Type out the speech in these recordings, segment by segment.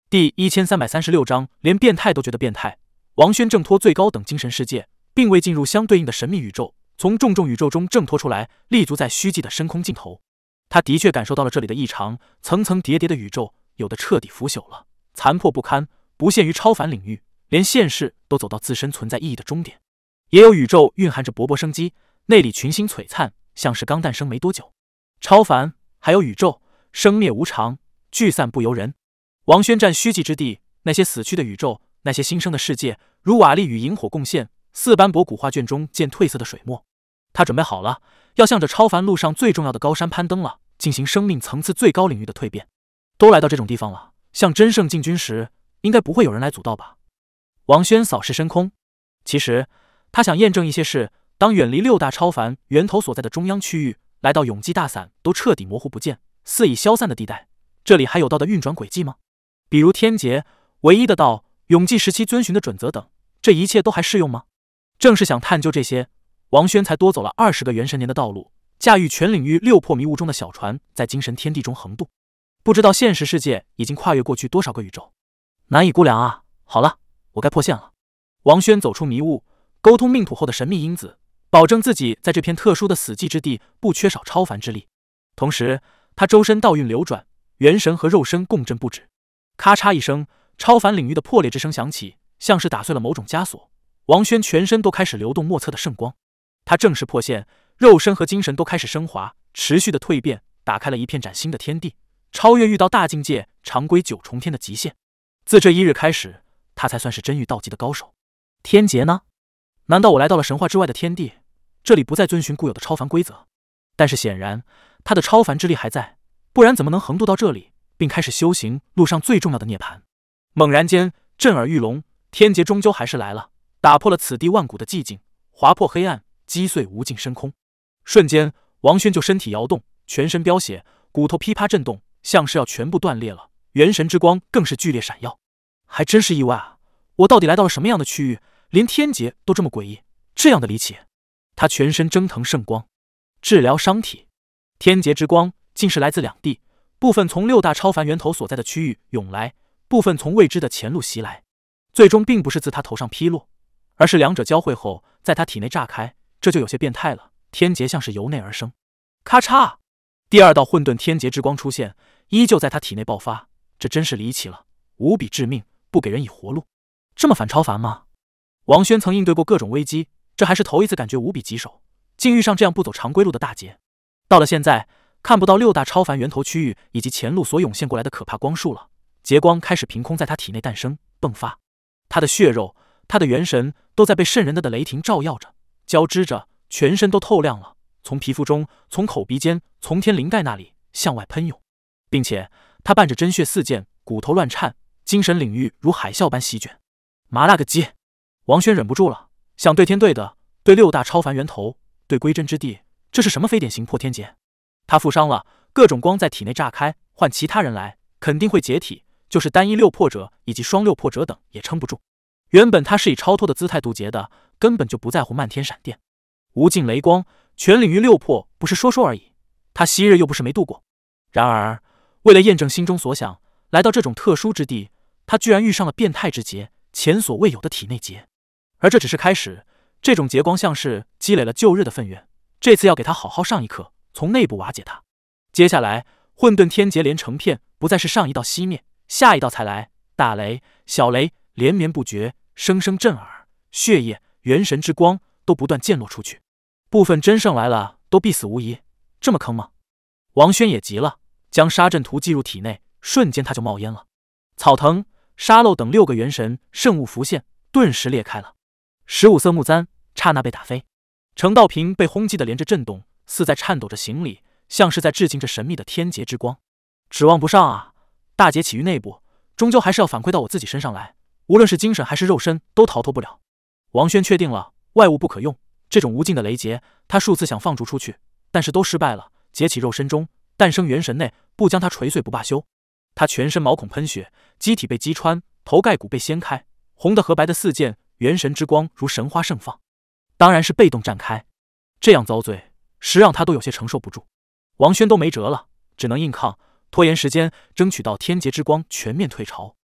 第1336章，连变态都觉得变态。王轩挣脱最高等精神世界，并未进入相对应的神秘宇宙，从重重宇宙中挣脱出来，立足在虚寂的深空尽头。他的确感受到了这里的异常，层层叠叠的宇宙，有的彻底腐朽了，残破不堪，不限于超凡领域，连现世都走到自身存在意义的终点。也有宇宙蕴含着勃勃生机，内里群星璀璨，像是刚诞生没多久。超凡，还有宇宙，生灭无常，聚散不由人。王轩占虚寂之地，那些死去的宇宙，那些新生的世界，如瓦砾与萤火共现，似斑驳古画卷中见褪色的水墨。他准备好了，要向着超凡路上最重要的高山攀登了，进行生命层次最高领域的蜕变。都来到这种地方了，向真圣进军时，应该不会有人来阻道吧？王轩扫视深空，其实他想验证一些事。当远离六大超凡源头所在的中央区域，来到永济大伞都彻底模糊不见、似已消散的地带，这里还有道的运转轨迹吗？比如天劫、唯一的道、永济时期遵循的准则等，这一切都还适用吗？正是想探究这些，王轩才多走了20个元神年的道路，驾驭全领域6破迷雾中的小船，在精神天地中横渡。不知道现实世界已经跨越过去多少个宇宙，难以估量啊！好了，我该破线了。王轩走出迷雾，沟通命土后的神秘因子，保证自己在这片特殊的死寂之地不缺少超凡之力。同时，他周身道运流转，元神和肉身共振不止。咔嚓一声，超凡领域的破裂之声响起，像是打碎了某种枷锁。王轩全身都开始流动莫测的圣光。他正式破线，肉身和精神都开始升华，持续的蜕变，打开了一片崭新的天地，超越遇到大境界常规9重天的极限。自这一日开始，他才算是真遇道极的高手。天劫呢？难道我来到了神话之外的天地？这里不再遵循固有的超凡规则，但是显然他的超凡之力还在，不然怎么能横渡到这里，并开始修行路上最重要的涅槃？猛然间，震耳欲聋，天劫终究还是来了，打破了此地万古的寂静，划破黑暗，击碎无尽深空。瞬间，王轩就身体摇动，全身飙血，骨头噼啪震动，像是要全部断裂了。元神之光更是剧烈闪耀，还真是意外啊！我到底来到了什么样的区域？连天劫都这么诡异，这样的离奇。他全身蒸腾圣光，治疗伤体。天劫之光竟是来自两地，部分从6大超凡源头所在的区域涌来，部分从未知的前路袭来，最终并不是自他头上劈落，而是两者交汇后在他体内炸开，这就有些变态了。天劫像是由内而生。咔嚓，第2道混沌天劫之光出现，依旧在他体内爆发，这真是离奇了，无比致命，不给人以活路。这么反超凡吗？王轩曾应对过各种危机，这还是头一次感觉无比棘手，竟遇上这样不走常规路的大劫。到了现在，看不到6大超凡源头区域以及前路所涌现过来的可怕光束了，劫光开始凭空在他体内诞生迸发，他的血肉，他的元神都在被渗人的雷霆照耀着，交织着，全身都透亮了，从皮肤中，从口鼻间，从天灵盖那里向外喷涌，并且他伴着真血四溅，骨头乱颤，精神领域如海啸般席卷。麻辣个鸡！王轩忍不住了，想对天对的，对6大超凡源头，对归真之地，这是什么非典型破天劫？他负伤了，各种光在体内炸开，换其他人来肯定会解体，就是单一6破者以及双6破者等也撑不住。原本他是以超脱的姿态渡劫的，根本就不在乎漫天闪电、无尽雷光，全领域6破不是说说而已，他昔日又不是没渡过。然而为了验证心中所想，来到这种特殊之地，他居然遇上了变态之劫，前所未有的体内劫。而这只是开始，这种劫光像是积累了旧日的愤怨，这次要给他好好上一课，从内部瓦解他。接下来混沌天劫连成片，不再是上一道熄灭，下一道才来，大雷、小雷连绵不绝，声声震耳，血液、元神之光都不断溅落出去。部分真圣来了都必死无疑，这么坑吗？王轩也急了，将杀阵图记入体内，瞬间他就冒烟了。草藤、沙漏等6个元神圣物浮现，顿时裂开了。15色木簪刹那被打飞，程道平被轰击的连着震动，似在颤抖着行礼，像是在致敬着神秘的天劫之光。指望不上啊，大劫起于内部，终究还是要反馈到我自己身上来，无论是精神还是肉身都逃脱不了。王轩确定了外物不可用，这种无尽的雷劫，他数次想放逐出去，但是都失败了。劫起肉身中，诞生元神内，不将他锤碎不罢休。他全身毛孔喷血，机体被击穿，头盖骨被掀开，红的和白的四溅，元神之光如神花盛放，当然是被动战开。这样遭罪，实让他都有些承受不住。王轩都没辙了，只能硬抗，拖延时间，争取到天劫之光全面退潮。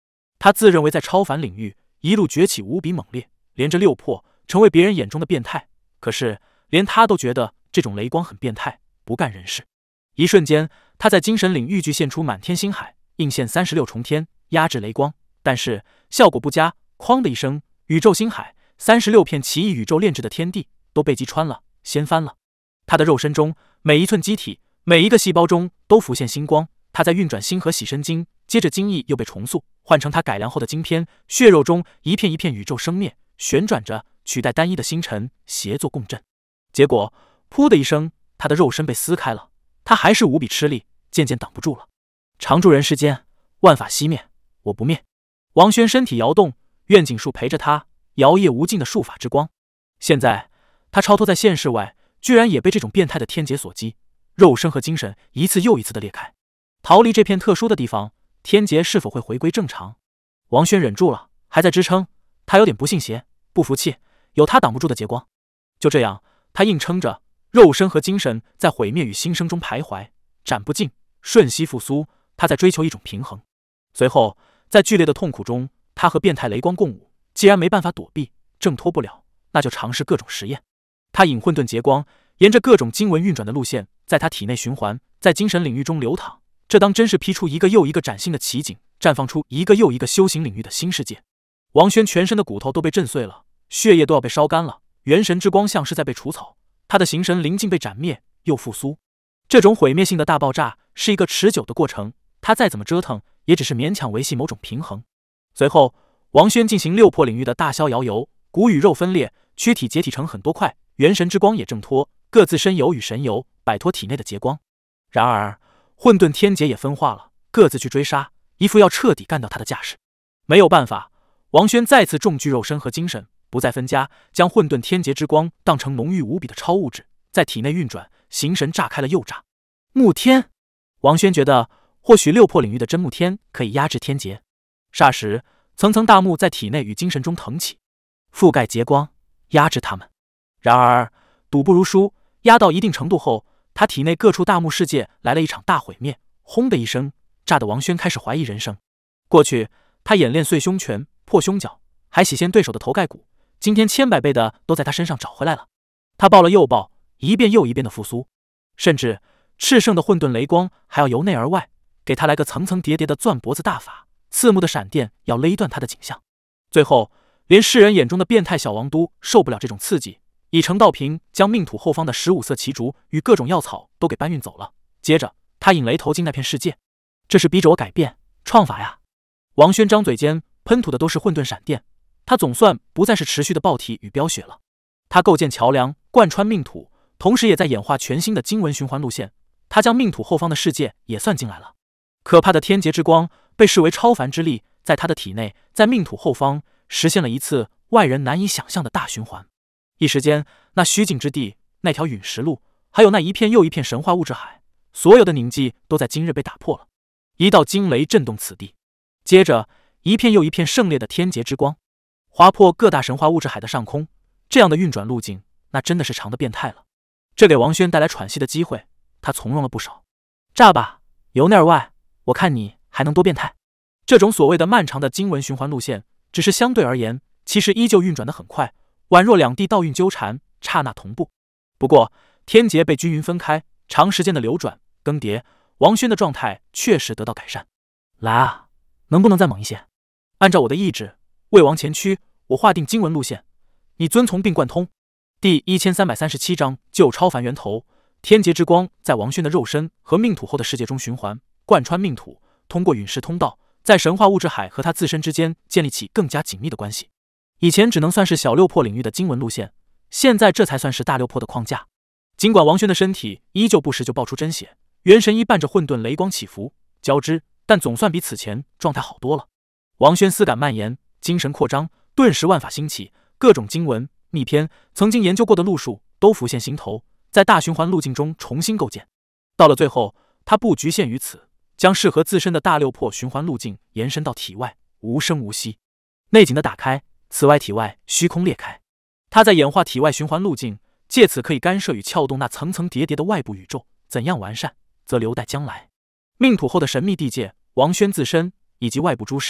他自认为在超凡领域一路崛起无比猛烈，连着六魄，成为别人眼中的变态。可是连他都觉得这种雷光很变态，不干人事。一瞬间，他在精神领域具现出满天星海，映现36重天，压制雷光。但是效果不佳，哐的一声，宇宙星海36片奇异宇宙炼制的天地都被击穿了，掀翻了。他的肉身中每一寸机体，每一个细胞中都浮现星光。他在运转星河洗身经，接着精液又被重塑，换成他改良后的晶片。血肉中一片一片宇宙生灭，旋转着取代单一的星辰，协作共振。结果噗的一声，他的肉身被撕开了。他还是无比吃力，渐渐挡不住了。常住人世间，万法熄灭，我不灭。王轩身体摇动，愿景术陪着他，摇曳无尽的术法之光。现在他超脱在现世外，居然也被这种变态的天劫所击，肉身和精神一次又一次的裂开。逃离这片特殊的地方，天劫是否会回归正常？王轩忍住了，还在支撑。他有点不信邪，不服气，有他挡不住的劫光。就这样，他硬撑着，肉身和精神在毁灭与新生中徘徊，斩不尽，瞬息复苏。他在追求一种平衡。随后，在剧烈的痛苦中，他和变态雷光共舞。既然没办法躲避，挣脱不了，那就尝试各种实验。他引混沌劫光，沿着各种经文运转的路线，在他体内循环，在精神领域中流淌。这当真是劈出一个又一个崭新的奇景，绽放出一个又一个修行领域的新世界。王轩全身的骨头都被震碎了，血液都要被烧干了，元神之光像是在被除草，他的形神灵境被斩灭又复苏。这种毁灭性的大爆炸是一个持久的过程，他再怎么折腾，也只是勉强维系某种平衡。随后，王轩进行六魄领域的大逍遥游，骨与肉分裂，躯体解体成很多块，元神之光也挣脱，各自身游与神游，摆脱体内的劫光。然而混沌天劫也分化了，各自去追杀，一副要彻底干掉他的架势。没有办法，王轩再次重聚肉身和精神，不再分家，将混沌天劫之光当成浓郁无比的超物质，在体内运转，形神炸开了又炸。木天，王轩觉得或许六魄领域的真木天可以压制天劫。霎时，层层大木在体内与精神中腾起，覆盖劫光，压制他们。然而赌不如输，压到一定程度后，他体内各处大木世界来了一场大毁灭，轰的一声，炸得王轩开始怀疑人生。过去他演练碎胸拳，破胸脚，还洗现对手的头盖骨，今天千百倍的都在他身上找回来了。他爆了又爆，一遍又一遍的复苏，甚至炽盛的混沌雷光还要由内而外给他来个层层叠叠的钻脖子大法，刺目的闪电要勒断他的景象。最后连世人眼中的变态小王都受不了这种刺激，以成道瓶将命土后方的15色奇竹与各种药草都给搬运走了。接着他引雷投进那片世界，这是逼着我改变创法呀。王轩张嘴间喷吐的都是混沌闪电，他总算不再是持续的爆体与飙血了。他构建桥梁，贯穿命土，同时也在演化全新的经文循环路线。他将命土后方的世界也算进来了。可怕的天劫之光被视为超凡之力，在他的体内，在命土后方实现了一次外人难以想象的大循环。一时间，那虚境之地，那条陨石路，还有那一片又一片神话物质海，所有的宁寂都在今日被打破了。一道惊雷震动此地，接着一片又一片盛烈的天劫之光划破各大神话物质海的上空。这样的运转路径，那真的是长得变态了。这给王轩带来喘息的机会，他从容了不少。炸吧，由内而外，我看你还能多变态。这种所谓的漫长的经文循环路线，只是相对而言，其实依旧运转得很快，宛若两地道运纠缠，刹那同步。不过天劫被均匀分开，长时间的流转更迭，王轩的状态确实得到改善。来啊，能不能再猛一些？按照我的意志，为王前驱，我划定经文路线，你遵从并贯通。第1337章旧超凡源头。天劫之光在王轩的肉身和命土后的世界中循环，贯穿命土，通过陨石通道，在神话物质海和他自身之间建立起更加紧密的关系。以前只能算是小六魄领域的经文路线，现在这才算是大六魄的框架。尽管王轩的身体依旧不时就爆出真血，元神依伴着混沌雷光起伏交织，但总算比此前状态好多了。王轩思感蔓延，精神扩张，顿时万法兴起，各种经文秘篇曾经研究过的路数都浮现心头，在大循环路径中重新构建。到了最后，他不局限于此，将适合自身的大六魄循环路径延伸到体外，无声无息。内景的打开，此外体外虚空裂开，他在演化体外循环路径，借此可以干涉与撬动那层层叠叠的外部宇宙。怎样完善，则留待将来。命土后的神秘地界，王轩自身以及外部诸事，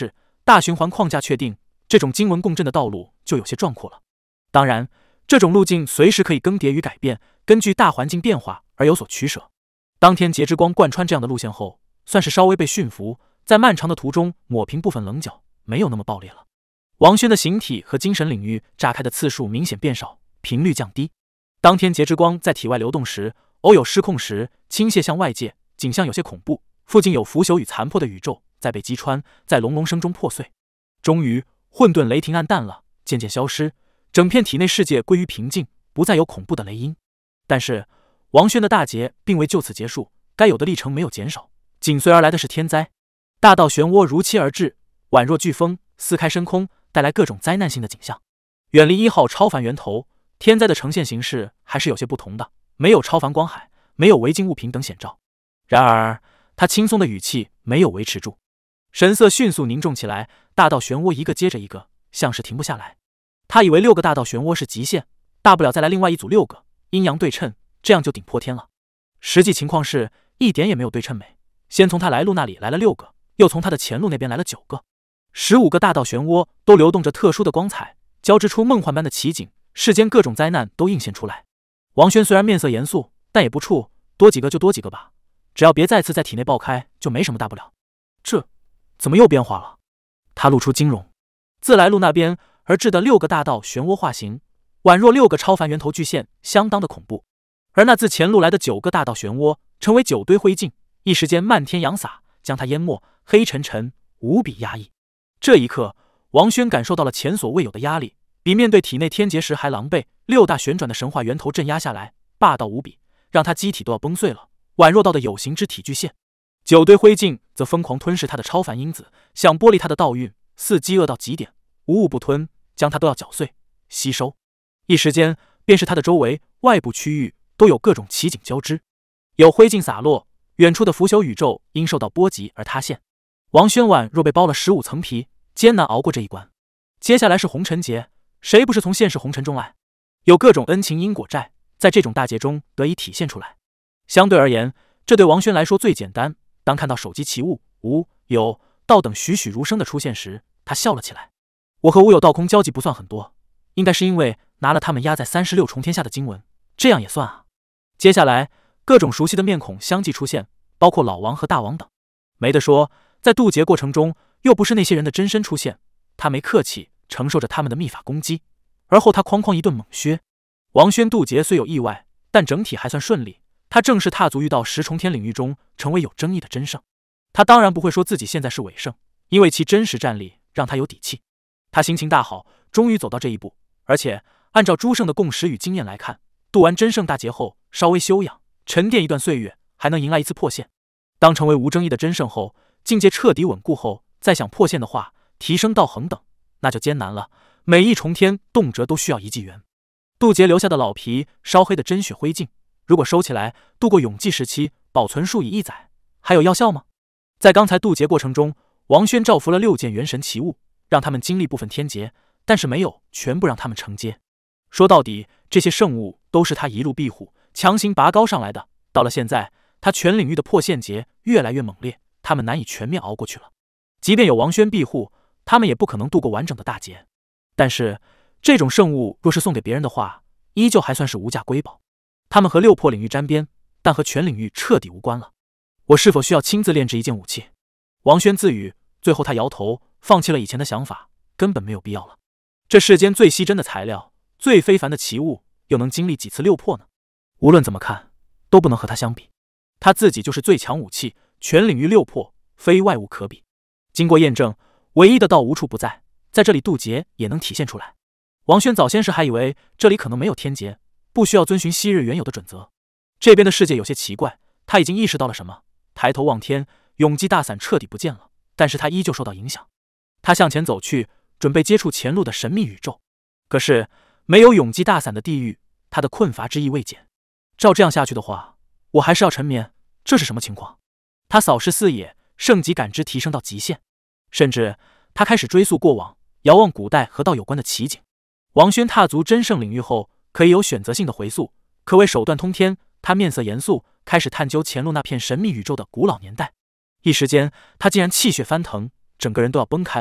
大循环框架确定，这种经文共振的道路就有些壮阔了。当然，这种路径随时可以更迭与改变，根据大环境变化而有所取舍。当天劫之光贯穿这样的路线后，算是稍微被驯服，在漫长的途中抹平部分棱角，没有那么爆裂了。王轩的形体和精神领域炸开的次数明显变少，频率降低。当天劫之光在体外流动时，偶有失控时倾泻向外界，景象有些恐怖。附近有腐朽与残破的宇宙在被击穿，在隆隆声中破碎。终于，混沌雷霆暗淡了，渐渐消失，整片体内世界归于平静，不再有恐怖的雷音。但是，王轩的大劫并未就此结束，该有的历程没有减少，紧随而来的是天灾。大道漩涡如期而至，宛若飓风，撕开深空，带来各种灾难性的景象。远离1号超凡源头，天灾的呈现形式还是有些不同的，没有超凡光海，没有违禁物品等显兆。然而，他轻松的语气没有维持住，神色迅速凝重起来，大道漩涡一个接着一个，像是停不下来。他以为6个大道漩涡是极限，大不了再来另外一组6个，阴阳对称，这样就顶破天了。实际情况是一点也没有对称美，先从他来路那里来了6个，又从他的前路那边来了9个，15个大道漩涡都流动着特殊的光彩，交织出梦幻般的奇景，世间各种灾难都映现出来。王轩虽然面色严肃，但也不怵，多几个就多几个吧，只要别再次在体内爆开，就没什么大不了。这怎么又变化了？他露出惊容。自来路那边而至的6个大道漩涡化形，宛若6个超凡源头巨现，相当的恐怖。而那自前路来的9个大道漩涡，成为9堆灰烬，一时间漫天扬洒，将他淹没，黑沉沉，无比压抑。这一刻，王轩感受到了前所未有的压力，比面对体内天劫时还狼狈。6大旋转的神话源头镇压下来，霸道无比，让他机体都要崩碎了，宛若到的有形之体巨现。9堆灰烬则疯狂吞噬他的超凡因子，想剥离他的道运，似饥饿到极点，无物不吞，将他都要搅碎吸收。一时间，便是他的周围外部区域都有各种奇景交织，有灰烬洒落，远处的腐朽宇宙因受到波及而塌陷。王轩宛若被剥了15层皮，艰难熬过这一关。接下来是红尘劫，谁不是从现实红尘中来？有各种恩情因果债，在这种大劫中得以体现出来。相对而言，这对王轩来说最简单。当看到手机奇物无有道等栩栩如生的出现时，他笑了起来。我和无有道空交集不算很多，应该是因为拿了他们压在36重天下的经文，这样也算啊。接下来，各种熟悉的面孔相继出现，包括老王和大王等。没得说，在渡劫过程中，又不是那些人的真身出现，他没客气，承受着他们的秘法攻击。而后他哐哐一顿猛削。王轩渡劫虽有意外，但整体还算顺利。他正式踏足遇到10重天领域中，成为有争议的真圣。他当然不会说自己现在是伪圣，因为其真实战力让他有底气。他心情大好，终于走到这一步。而且按照诸圣的共识与经验来看，渡完真圣大劫后，稍微休养沉淀一段岁月，还能迎来一次破线。当成为无争议的真圣后，境界彻底稳固后，再想破线的话，提升到恒等，那就艰难了。每一重天动辄都需要1纪元。渡劫留下的老皮烧黑的真血灰烬，如果收起来，度过永纪时期，保存数以1载，还有药效吗？在刚才渡劫过程中，王轩召服了6件元神奇物，让他们经历部分天劫，但是没有全部让他们承接。说到底，这些圣物都是他一路庇护，强行拔高上来的。到了现在，他全领域的破线劫越来越猛烈，他们难以全面熬过去了。即便有王轩庇护，他们也不可能度过完整的大劫。但是，这种圣物若是送给别人的话，依旧还算是无价瑰宝。他们和6破领域沾边，但和全领域彻底无关了。我是否需要亲自炼制一件武器？王轩自语，最后他摇头，放弃了以前的想法，根本没有必要了。这世间最稀珍的材料，最非凡的奇物，又能经历几次6破呢？无论怎么看，都不能和他相比。他自己就是最强武器，全领域6破，非外物可比。经过验证，唯一的道无处不在，在这里渡劫也能体现出来。王轩早先时还以为这里可能没有天劫，不需要遵循昔日原有的准则。这边的世界有些奇怪，他已经意识到了什么。抬头望天，永济大伞彻底不见了，但是他依旧受到影响。他向前走去，准备接触前路的神秘宇宙。可是没有永济大伞的地狱，他的困乏之意未减。照这样下去的话，我还是要沉眠，这是什么情况？他扫视四野，圣级感知提升到极限，甚至他开始追溯过往，遥望古代和道有关的奇景。王轩踏足真圣领域后，可以有选择性的回溯，可谓手段通天。他面色严肃，开始探究前路那片神秘宇宙的古老年代。一时间，他竟然气血翻腾，整个人都要崩开了，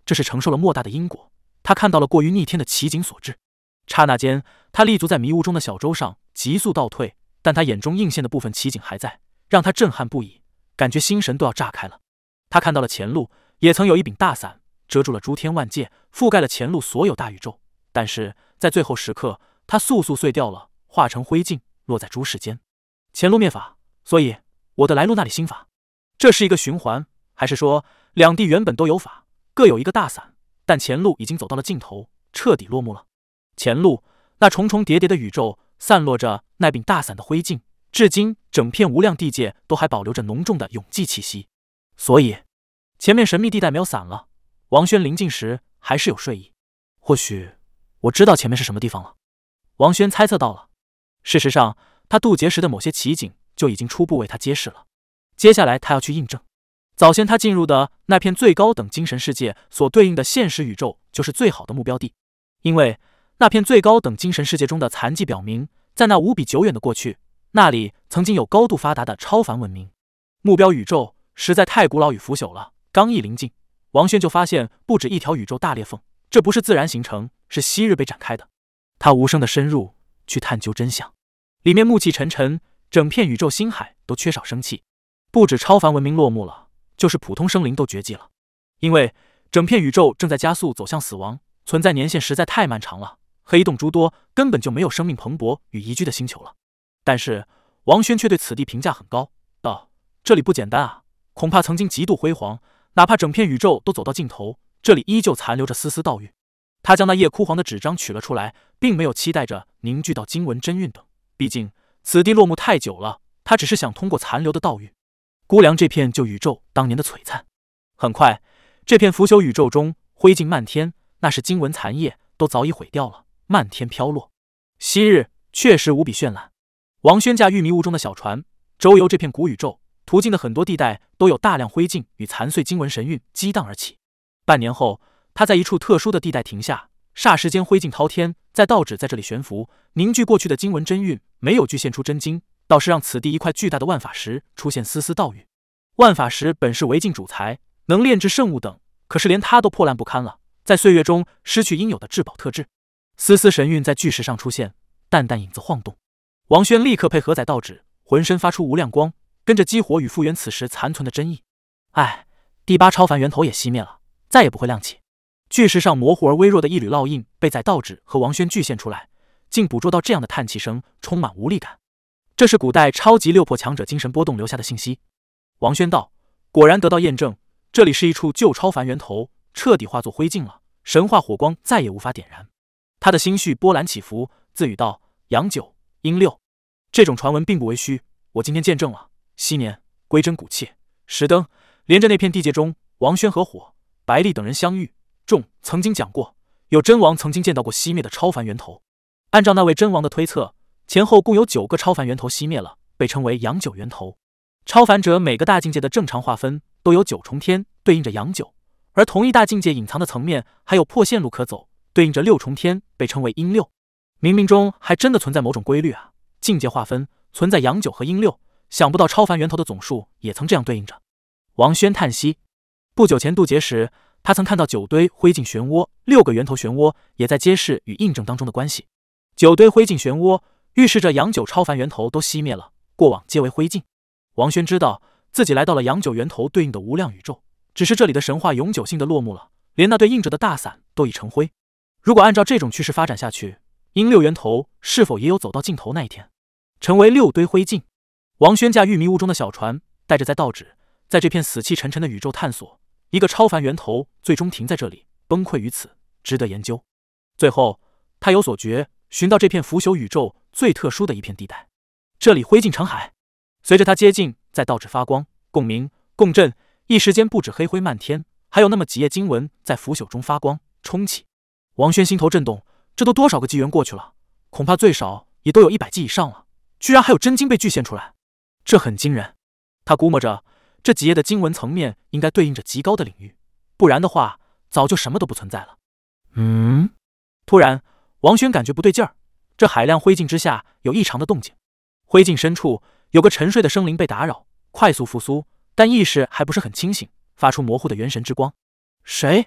这是承受了莫大的因果。他看到了过于逆天的奇景所致。刹那间，他立足在迷雾中的小舟上，急速倒退，但他眼中映现的部分奇景还在，让他震撼不已，感觉心神都要炸开了。他看到了前路也曾有一柄大伞，遮住了诸天万界，覆盖了前路所有大宇宙，但是在最后时刻，它速速碎掉了，化成灰烬，落在诸世间。前路灭法，所以我的来路那里兴法。这是一个循环，还是说两地原本都有法，各有一个大伞，但前路已经走到了尽头，彻底落幕了？前路那重重叠叠的宇宙，散落着那柄大伞的灰烬，至今整片无量地界都还保留着浓重的永寂气息。所以前面神秘地带没有散了。王轩临近时还是有睡意，或许我知道前面是什么地方了。王轩猜测到了。事实上，他渡劫时的某些奇景就已经初步为他揭示了。接下来他要去印证。早先他进入的那片最高等精神世界所对应的现实宇宙就是最好的目标地，因为那片最高等精神世界中的残迹表明，在那无比久远的过去，那里曾经有高度发达的超凡文明。目标宇宙实在太古老与腐朽了，刚一临近，王轩就发现不止一条宇宙大裂缝，这不是自然形成，是昔日被展开的。他无声地深入去探究真相，里面暮气沉沉，整片宇宙星海都缺少生气，不止超凡文明落幕了，就是普通生灵都绝迹了，因为整片宇宙正在加速走向死亡，存在年限实在太漫长了，黑洞诸多，根本就没有生命蓬勃与宜居的星球了。但是王轩却对此地评价很高，道：这里不简单啊，恐怕曾经极度辉煌，哪怕整片宇宙都走到尽头，这里依旧残留着丝丝道韵。他将那页枯黄的纸张取了出来，并没有期待着凝聚到经文真韵等，毕竟此地落幕太久了，他只是想通过残留的道韵估量这片旧宇宙当年的璀璨。很快，这片腐朽宇宙中灰烬漫天，那是经文残叶都早已毁掉了，漫天飘落。昔日确实无比绚烂。王轩驾驭迷雾中的小船，周游这片古宇宙，途经的很多地带都有大量灰烬与残碎经文神韵激荡而起。半年后，他在一处特殊的地带停下，霎时间灰烬滔天，在道指在这里悬浮，凝聚过去的经文真韵，没有具现出真经，倒是让此地一块巨大的万法石出现丝丝道韵。万法石本是为境主材，能炼制圣物等，可是连它都破烂不堪了，在岁月中失去应有的至宝特质。丝丝神韵在巨石上出现，淡淡影子晃动。王轩立刻配合载道指，浑身发出无量光，跟着激活与复原此时残存的真意。哎，第8超凡源头也熄灭了，再也不会亮起。巨石上模糊而微弱的一缕烙印被载道指和王轩具现出来，竟捕捉到这样的叹气声，充满无力感。这是古代超级6魄强者精神波动留下的信息。王轩道：果然得到验证，这里是一处旧超凡源头，彻底化作灰烬了，神话火光再也无法点燃。他的心绪波澜起伏，自语道：阳九阴六，这种传闻并不为虚，我今天见证了。昔年归真骨切石灯连着那片地界中，王轩和火白丽等人相遇，众曾经讲过，有真王曾经见到过熄灭的超凡源头。按照那位真王的推测，前后共有9个超凡源头熄灭了，被称为阳九源头。超凡者每个大境界的正常划分都有9重天，对应着阳九，而同一大境界隐藏的层面还有破线路可走，对应着6重天，被称为阴六。冥冥中还真的存在某种规律啊！境界划分存在阳九和阴六，想不到超凡源头的总数也曾这样对应着。王轩叹息，不久前渡劫时，他曾看到9堆灰烬漩涡，6个源头漩涡也在揭示与印证当中的关系。9堆灰烬漩涡预示着阳九超凡源头都熄灭了，过往皆为灰烬。王轩知道自己来到了阳九源头对应的无量宇宙，只是这里的神话永久性的落幕了，连那对应着的大伞都已成灰。如果按照这种趋势发展下去，阴六源头是否也有走到尽头那一天，成为6堆灰烬？王轩驾驭迷雾中的小船，带着在道指，在这片死气沉沉的宇宙探索，一个超凡源头最终停在这里，崩溃于此，值得研究。最后他有所觉，寻到这片腐朽宇宙最特殊的一片地带，这里灰烬成海。随着他接近，在道指发光共鸣共振，一时间不止黑灰漫天，还有那么几页经文在腐朽中发光冲起。王轩心头震动，这都多少个纪元过去了，恐怕最少也都有100纪以上了，居然还有真经被具现出来，这很惊人。他估摸着这几页的经文层面应该对应着极高的领域，不然的话早就什么都不存在了。突然王轩感觉不对劲儿，这海量灰烬之下有异常的动静。灰烬深处有个沉睡的生灵被打扰，快速复苏，但意识还不是很清醒，发出模糊的元神之光。谁？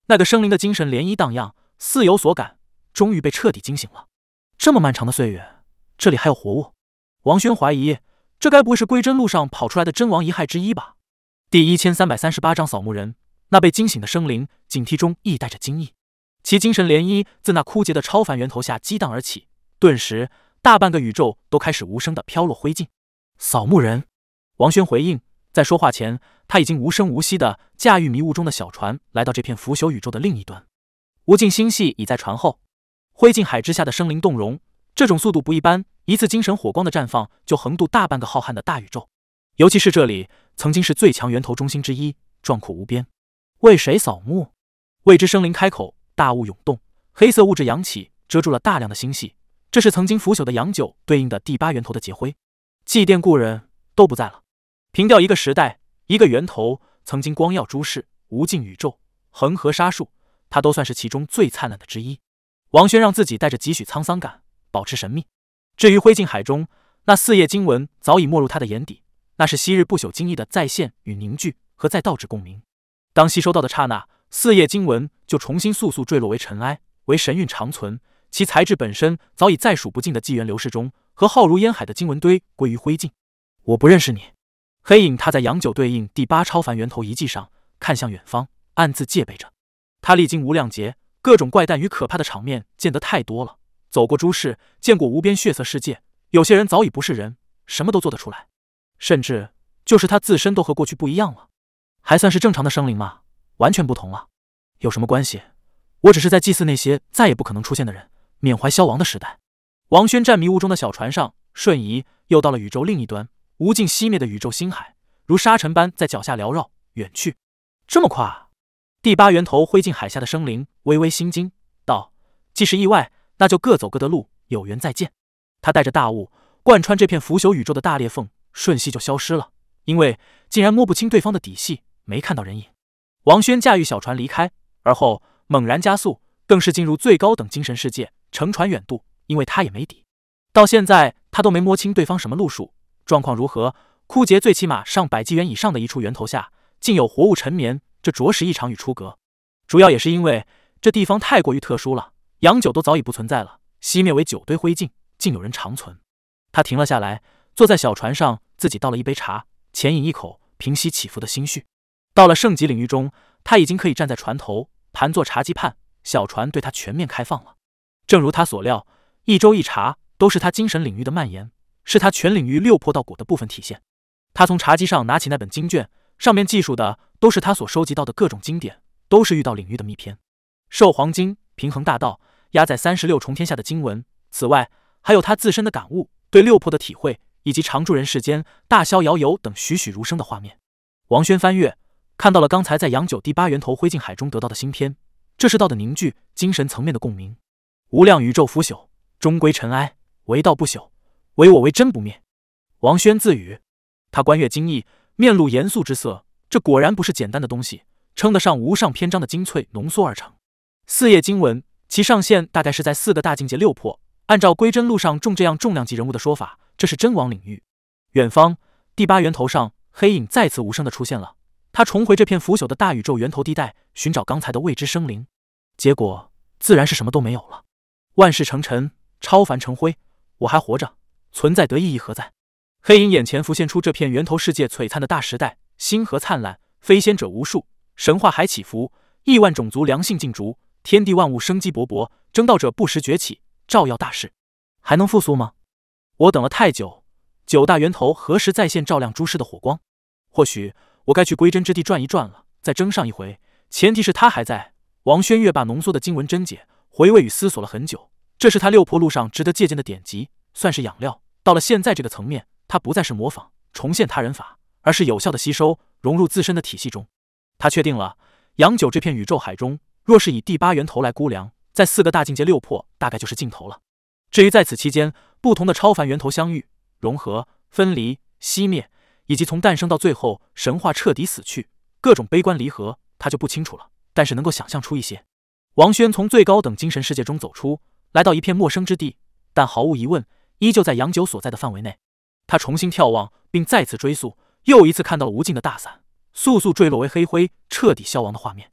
那个生灵的精神涟漪荡漾，似有所感，终于被彻底惊醒了。这么漫长的岁月，这里还有活物？王轩怀疑，这该不会是归真路上跑出来的真王遗骸之一吧？第1338章扫墓人。那被惊醒的生灵警惕中亦带着惊异，其精神涟漪自那枯竭的超凡源头下激荡而起，顿时大半个宇宙都开始无声地飘落灰烬。扫墓人。王轩回应，在说话前，他已经无声无息地驾驭迷雾中的小船，来到这片腐朽宇宙的另一端。无尽星系已在船后，灰烬海之下的生灵动容，这种速度不一般，一次精神火光的绽放就横渡大半个浩瀚的大宇宙。尤其是这里曾经是最强源头中心之一，壮阔无边。为谁扫墓？未知生灵开口，大雾涌动，黑色物质扬起，遮住了大量的星系。这是曾经腐朽的阳九对应的第8源头的劫灰。祭奠故人都不在了，凭吊一个时代，一个源头，曾经光耀诸世，无尽宇宙，恒河沙数，它都算是其中最灿烂的之一。王轩让自己带着几许沧桑感，保持神秘。至于灰烬海中那4页经文，早已没入他的眼底，那是昔日不朽经义的再现与凝聚，和再倒置共鸣。当吸收到的刹那，4页经文就重新速速坠落为尘埃，为神韵长存。其材质本身早已在数不尽的纪元流逝中，和浩如烟海的经文堆归于灰烬。我不认识你。黑影踏在阳九对应第8超凡源头遗迹上，看向远方，暗自戒备着。他历经无量劫，各种怪诞与可怕的场面见得太多了，走过诸世，见过无边血色世界。有些人早已不是人，什么都做得出来，甚至就是他自身都和过去不一样了。还算是正常的生灵吗？完全不同了。有什么关系？我只是在祭祀那些再也不可能出现的人，缅怀消亡的时代。王轩站迷雾中的小船上，瞬移又到了宇宙另一端，无尽熄灭的宇宙星海如沙尘般在脚下缭绕远去。这么快？第8源头灰烬海下的生灵微微心惊，道：既是意外，那就各走各的路，有缘再见。他带着大雾贯穿这片腐朽宇宙的大裂缝，瞬息就消失了，因为竟然摸不清对方的底细，没看到人影。王轩驾驭小船离开，而后猛然加速，更是进入最高等精神世界，乘船远渡。因为他也没底，到现在他都没摸清对方什么路数，状况如何。枯竭最起码上百纪元以上的一处源头下，竟有活物沉眠，这着实异常与出格。主要也是因为这地方太过于特殊了，阳九都早已不存在了，熄灭为9堆灰烬，竟有人长存。他停了下来，坐在小船上，自己倒了一杯茶，浅饮一口，平息起伏的心绪。到了圣级领域中，他已经可以站在船头，盘坐茶几畔，小船对他全面开放了。正如他所料，一粥一茶都是他精神领域的蔓延，是他全领域六魄到骨的部分体现。他从茶几上拿起那本经卷，上面记述的都是他所收集到的各种经典，都是遇到领域的秘篇。兽黄经、平衡大道、压在36重天下的经文，此外还有他自身的感悟、对六魄的体会，以及常住人世间、大逍遥游等栩栩如生的画面。王轩翻阅，看到了刚才在阳九第8源头灰烬海中得到的新篇，这是道的凝聚，精神层面的共鸣。无量宇宙腐朽，终归尘埃，唯道不朽，唯我为真不灭。王轩自语。他观阅经义，面露严肃之色，这果然不是简单的东西，称得上无上篇章的精粹浓缩而成。4页经文，其上限大概是在4个大境界六魄，按照归真路上中这样重量级人物的说法，这是真王领域。远方第8源头上，黑影再次无声地出现了，他重回这片腐朽的大宇宙源头地带，寻找刚才的未知生灵，结果自然是什么都没有了。万事成尘，超凡成灰，我还活着，存在得意义何在？黑影眼前浮现出这片源头世界璀璨的大时代，星河灿烂，飞仙者无数，神话海起伏，亿万种族良性竞逐，天地万物生机勃勃，争道者不时崛起，照耀大势。还能复苏吗？我等了太久，9大源头何时再现照亮诸世的火光？或许我该去归真之地转一转了，再争上一回，前提是他还在。王轩月把浓缩的经文真解回味与思索了很久，这是他六魄路上值得借鉴的典籍，算是养料。到了现在这个层面，他不再是模仿重现他人法，而是有效的吸收融入自身的体系中。他确定了阳九这片宇宙海中，若是以第8源头来估量，在4个大境界六魄大概就是尽头了。至于在此期间不同的超凡源头相遇、融合、分离、熄灭，以及从诞生到最后神话彻底死去，各种悲观离合，他就不清楚了，但是能够想象出一些。王轩从最高等精神世界中走出，来到一片陌生之地，但毫无疑问依旧在阳九所在的范围内。他重新眺望，并再次追溯，又一次看到了无尽的大伞，速速坠落为黑灰，彻底消亡的画面。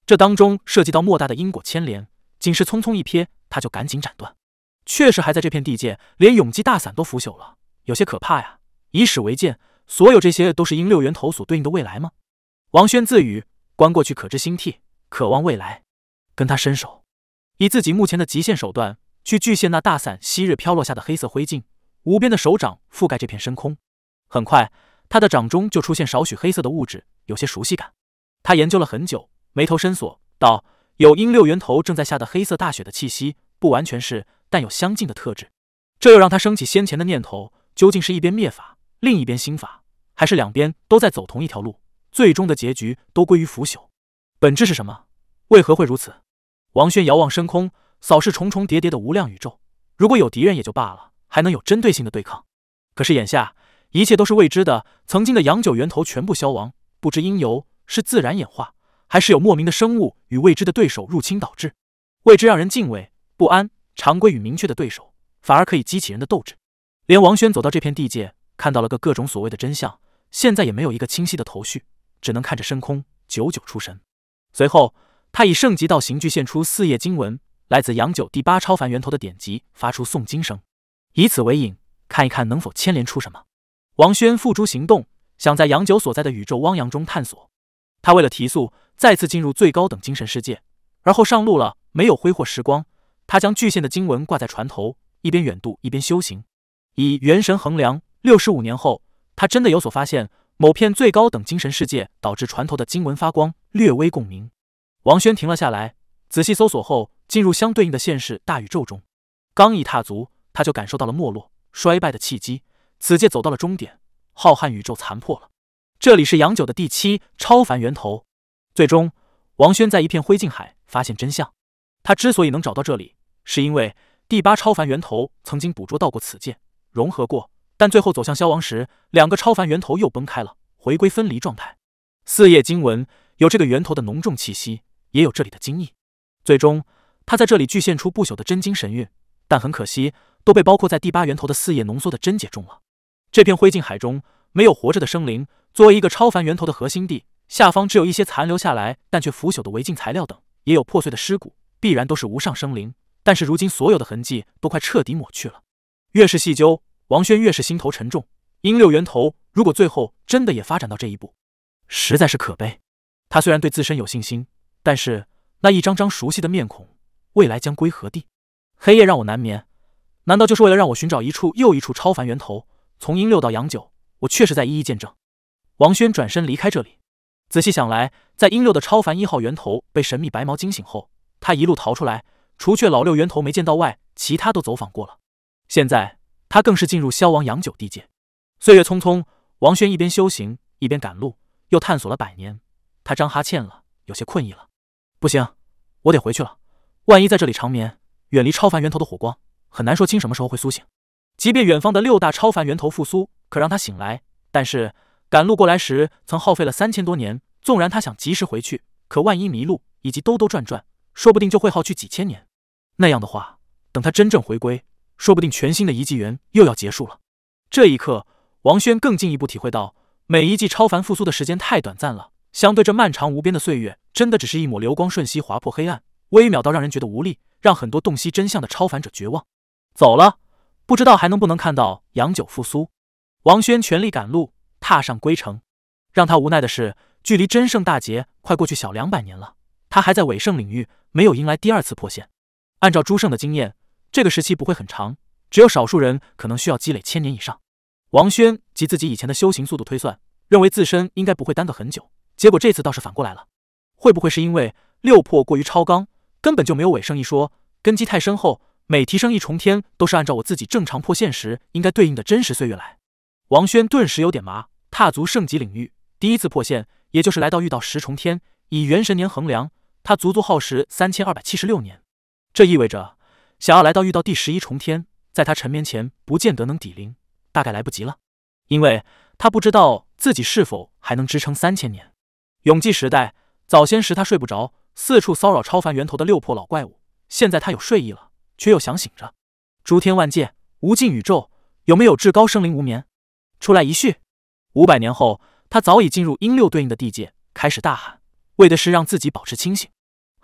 这当中涉及到莫大的因果牵连，仅是匆匆一瞥，他就赶紧斩断。确实还在这片地界，连永济大伞都腐朽了，有些可怕呀！以史为鉴，所有这些都是因六源头所对应的未来吗？王轩自语，观过去可知兴替，渴望未来。跟他伸手，以自己目前的极限手段去具现那大伞昔日飘落下的黑色灰烬，无边的手掌覆盖这片深空。很快，他的掌中就出现少许黑色的物质，有些熟悉感。他研究了很久，眉头深锁，道：有因六源头正在下的黑色大雪的气息，不完全是，但有相近的特质。这又让他升起先前的念头，究竟是一边灭法，另一边兴法，还是两边都在走同一条路，最终的结局都归于腐朽？本质是什么？为何会如此？王轩遥望深空，扫视重重叠叠的无量宇宙，如果有敌人也就罢了，还能有针对性的对抗。可是眼下一切都是未知的，曾经的阳九源头全部消亡，不知因由，是自然演化，还是有莫名的生物与未知的对手入侵导致？未知让人敬畏不安，常规与明确的对手反而可以激起人的斗志。连王轩走到这片地界，看到了各种所谓的真相，现在也没有一个清晰的头绪，只能看着深空，久久出神。随后他以圣级道形具现出4页经文，来自阳九第8超凡源头的典籍，发出诵经声，以此为引，看一看能否牵连出什么。王轩付诸行动，想在阳九所在的宇宙汪洋中探索。他为了提速，再次进入最高等精神世界，而后上路了，没有挥霍时光。他将具现的经文挂在船头，一边远渡一边修行。以元神衡量，65年后，他真的有所发现，某片最高等精神世界导致船头的经文发光，略微共鸣。王轩停了下来，仔细搜索后，进入相对应的现世大宇宙中。刚一踏足，他就感受到了没落、衰败的契机。此界走到了终点，浩瀚宇宙残破了。这里是阳九的第7超凡源头。最终，王轩在一片灰烬海发现真相。他之所以能找到这里，是因为第8超凡源头曾经捕捉到过此界，融合过，但最后走向消亡时，2个超凡源头又崩开了，回归分离状态。4页经文有这个源头的浓重气息，也有这里的精义。最终，他在这里具现出不朽的真经神韵，但很可惜，都被包括在第8源头的4页浓缩的真解中了。这片灰烬海中没有活着的生灵，作为一个超凡源头的核心地，下方只有一些残留下来但却腐朽的违禁材料等，也有破碎的尸骨，必然都是无上生灵。但是如今所有的痕迹都快彻底抹去了。越是细究，王轩越是心头沉重。阴六源头如果最后真的也发展到这一步，实在是可悲。他虽然对自身有信心，但是那一张张熟悉的面孔，未来将归何地？黑夜让我难眠，难道就是为了让我寻找一处又一处超凡源头？从阴六到阳九，我确实在一一见证。王轩转身离开这里。仔细想来，在阴六的超凡1号源头被神秘白毛惊醒后，他一路逃出来，除却老6源头没见到外，其他都走访过了。现在他更是进入消亡阳九地界。岁月匆匆，王轩一边修行一边赶路，又探索了100年。他张哈欠了，有些困意了。不行，我得回去了。万一在这里长眠，远离超凡源头的火光，很难说清什么时候会苏醒。即便远方的6大超凡源头复苏，可让他醒来，但是赶路过来时曾耗费了3000多年。纵然他想及时回去，可万一迷路以及兜兜转转，说不定就会耗去几千年。那样的话，等他真正回归，说不定全新的遗迹园又要结束了。这一刻，王轩更进一步体会到，每一季超凡复苏的时间太短暂了，相对这漫长无边的岁月，真的只是一抹流光瞬息划破黑暗，微渺到让人觉得无力，让很多洞悉真相的超凡者绝望。走了，不知道还能不能看到阳九复苏。王轩全力赶路，踏上归程。让他无奈的是，距离真圣大劫快过去小200年了，他还在伪圣领域，没有迎来第2次破线。按照诸圣的经验，这个时期不会很长，只有少数人可能需要积累1000年以上。王轩及自己以前的修行速度推算，认为自身应该不会耽搁很久，结果这次倒是反过来了。会不会是因为6破过于超纲，根本就没有伪圣一说，根基太深厚，每提升1重天都是按照我自己正常破线时应该对应的真实岁月来。王轩顿时有点麻，踏足圣级领域，第1次破线也就是来到遇到10重天，以元神年衡量，他足足耗时3276年。这意味着想要来到遇到第11重天，在他沉眠前不见得能抵灵，大概来不及了。因为他不知道自己是否还能支撑3000年。永济时代，早先时他睡不着，四处骚扰超凡源头的6破老怪物，现在他有睡意了，却又想醒着。诸天万界，无尽宇宙，有没有至高生灵无眠？出来一叙。500年后，他早已进入阴6对应的地界，开始大喊，为的是让自己保持清醒。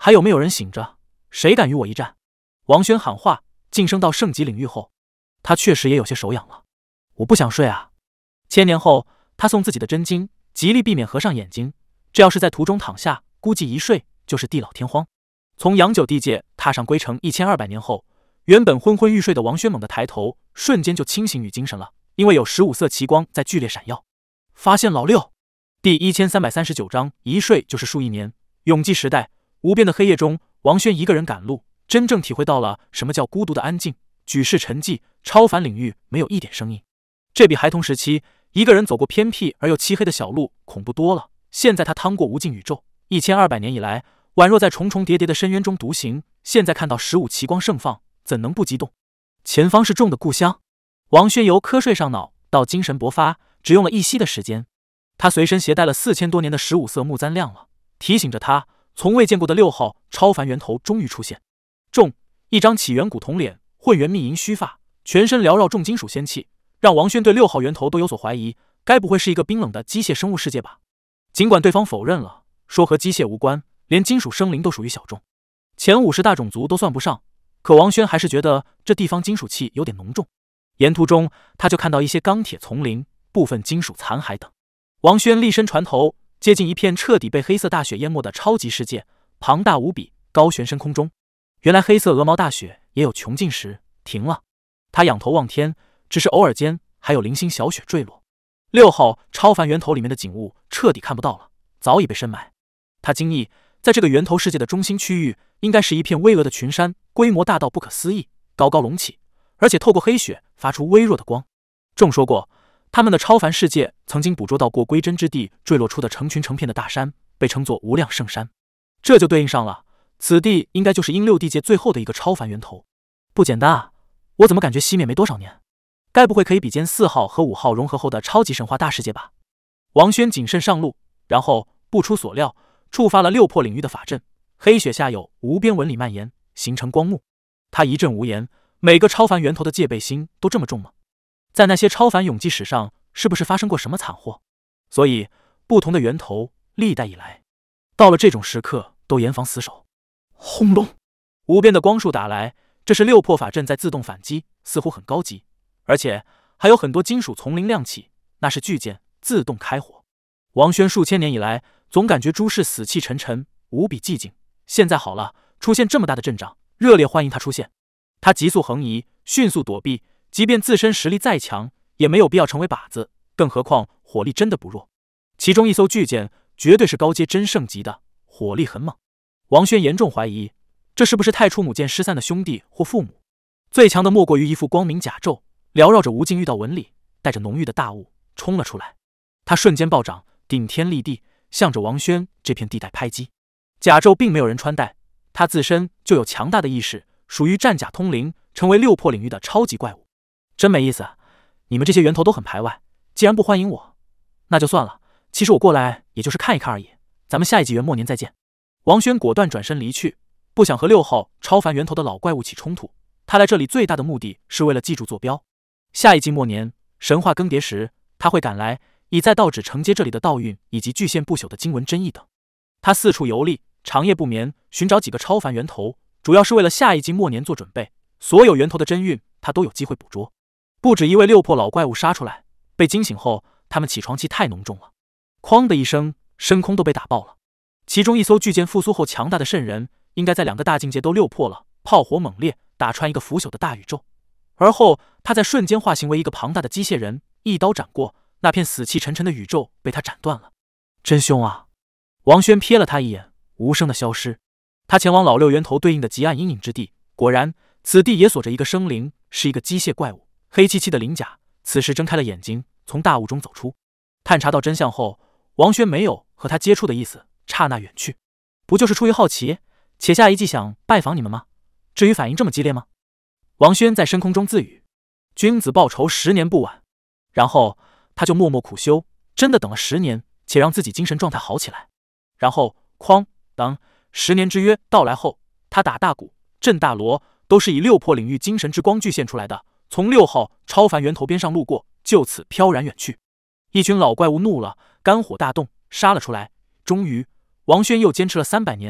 还有没有人醒着？谁敢与我一战？王轩喊话，晋升到圣级领域后，他确实也有些手痒了。我不想睡啊。千年后，他送自己的真经，极力避免合上眼睛，这要是在途中躺下，估计一睡就是地老天荒。从阳九地界踏上归程1200年后，原本昏昏欲睡的王轩猛地抬头，瞬间就清醒与精神了，因为有15色奇光在剧烈闪耀。发现老六，第1339章，一睡就是数亿年。永济时代，无边的黑夜中，王轩一个人赶路，真正体会到了什么叫孤独的安静。举世沉寂，超凡领域没有一点声音，这比孩童时期一个人走过偏僻而又漆黑的小路恐怖多了。现在他趟过无尽宇宙，1200年以来，宛若在重重叠叠的深渊中独行，现在看到15奇光盛放，怎能不激动？前方是众的故乡。王轩由瞌睡上脑到精神勃发，只用了一息的时间。他随身携带了4000多年的15色木簪亮了，提醒着他从未见过的6号超凡源头终于出现。众，一张起源古铜脸，混元密银须发，全身缭绕重金属仙气，让王轩对6号源头都有所怀疑，该不会是一个冰冷的机械生物世界吧？尽管对方否认了，说和机械无关，连金属生灵都属于小众，前50大种族都算不上，可王轩还是觉得这地方金属气有点浓重。沿途中，他就看到一些钢铁丛林、部分金属残骸等。王轩立身船头，接近一片彻底被黑色大雪淹没的超级世界，庞大无比，高悬深空中。原来黑色鹅毛大雪也有穷尽时停了。他仰头望天，只是偶尔间还有零星小雪坠落。6号超凡源头里面的景物彻底看不到了，早已被深埋。他惊异，在这个源头世界的中心区域，应该是一片巍峨的群山，规模大到不可思议，高高隆起，而且透过黑雪发出微弱的光。众说过，他们的超凡世界曾经捕捉到过归真之地坠落出的成群成片的大山，被称作无量圣山。这就对应上了，此地应该就是阴6地界最后的一个超凡源头。不简单啊，我怎么感觉熄灭没多少年？该不会可以比肩4号和5号融合后的超级神话大世界吧？王轩谨慎上路，然后不出所料触发了6破领域的法阵，黑雪下有无边纹理蔓延，形成光幕。他一阵无言，每个超凡源头的戒备心都这么重吗？在那些超凡永济史上，是不是发生过什么惨祸？所以不同的源头历代以来，到了这种时刻都严防死守。轰隆，无边的光束打来，这是6破法阵在自动反击，似乎很高级，而且还有很多金属丛林亮起，那是巨剑自动开火。王轩数千年以来总感觉诸事死气沉沉，无比寂静，现在好了，出现这么大的阵仗，热烈欢迎他出现。他急速横移，迅速躲避，即便自身实力再强，也没有必要成为靶子，更何况火力真的不弱。其中一艘巨剑绝对是高阶真圣级的，火力很猛。王轩严重怀疑，这是不是太初母剑失散的兄弟或父母？最强的莫过于一副光明甲胄，缭绕着无尽遇到纹理，带着浓郁的大雾冲了出来。他瞬间暴涨，顶天立地，向着王轩这片地带拍击。甲胄并没有人穿戴，他自身就有强大的意识，属于战甲通灵，成为6破领域的超级怪物。真没意思，你们这些源头都很排外，既然不欢迎我，那就算了。其实我过来也就是看一看而已，咱们下一纪元末年再见。王轩果断转身离去，不想和6号超凡源头的老怪物起冲突。他来这里最大的目的是为了记住坐标，下一季末年神话更迭时，他会赶来，以在道旨承接这里的道运以及巨献不朽的经文真意等。他四处游历，长夜不眠，寻找几个超凡源头，主要是为了下一季末年做准备。所有源头的真运，他都有机会捕捉。不止一位6破老怪物杀出来，被惊醒后，他们起床气太浓重了，哐的一声，深空都被打爆了。其中一艘巨舰复苏后强大的圣人，应该在2个大境界都6破了，炮火猛烈，打穿一个腐朽的大宇宙。而后他在瞬间化形为一个庞大的机械人，一刀斩过，那片死气沉沉的宇宙被他斩断了。真凶啊！王轩瞥了他一眼，无声的消失。他前往老6源头对应的极暗阴影之地，果然此地也锁着一个生灵，是一个机械怪物，黑漆漆的鳞甲。此时睁开了眼睛，从大雾中走出。探查到真相后，王轩没有和他接触的意思，刹那远去。不就是出于好奇，且下一季想拜访你们吗？至于反应这么激烈吗？王轩在深空中自语，君子报仇10年不晚。然后他就默默苦修，真的等了10年，且让自己精神状态好起来。然后哐当，10年之约到来后，他打大鼓、震大锣，都是以6破领域精神之光具现出来的，从6号超凡源头边上路过，就此飘然远去。一群老怪物怒了，肝火大动，杀了出来。终于，王轩又坚持了300年，